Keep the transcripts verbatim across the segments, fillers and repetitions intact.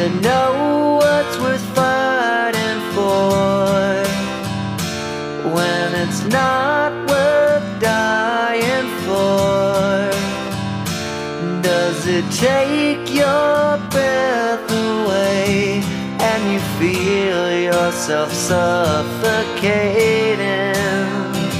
you know what's worth fighting for when it's not worth dying for? Does it take your breath away and you feel yourself suffocating?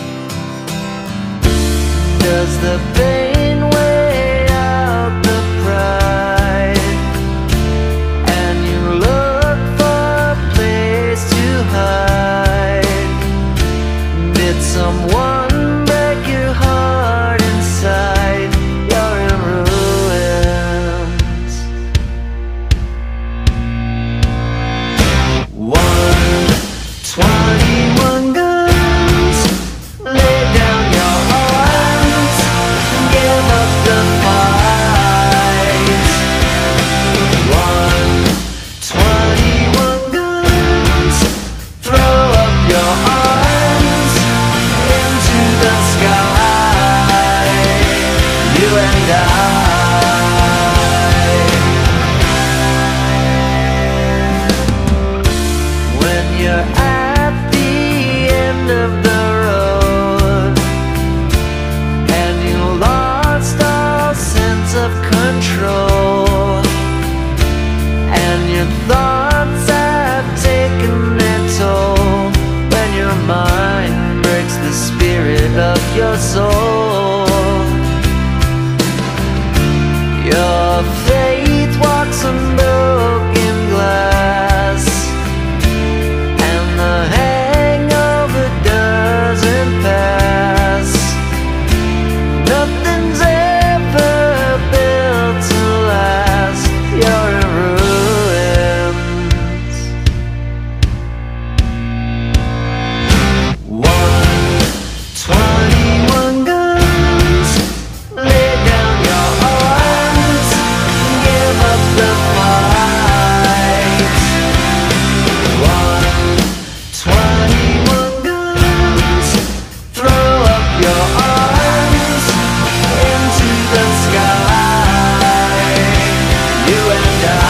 Does the pain weigh out the pride and you look for a place to hide? Did someone break your heart inside? You're in ruins. One twenty-one guns, lay down your arms, give up the fight. One twenty-one guns, throw up your arms into the sky, you and I. When you're at the end of the road and you lost all sense of control, and your thoughts have taken their toll, when your mind breaks the spirit of your soul, your faith walks on broken glass, and the hangover doesn't pass. Nothing's ever built to last. You're in ruins. One twenty-one guns, lay down your arms, give up the fight. One twenty-one guns, throw up your arms into the sky, you and I.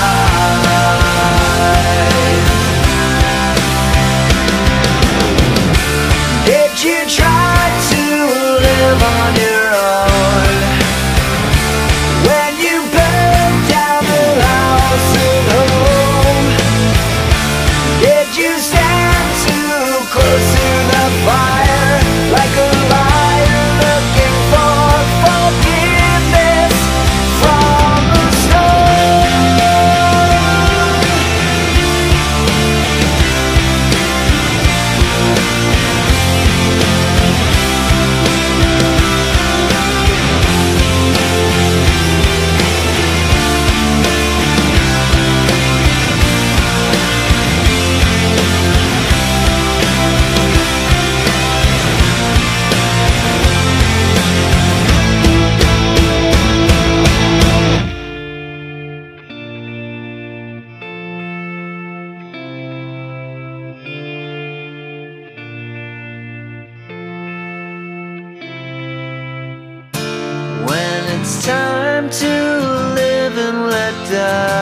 Did you try to live on your own when you burned down the house at home? Did you stand too close to the fire like a liar looking for forgiveness from the stone? When it's time to live and let die,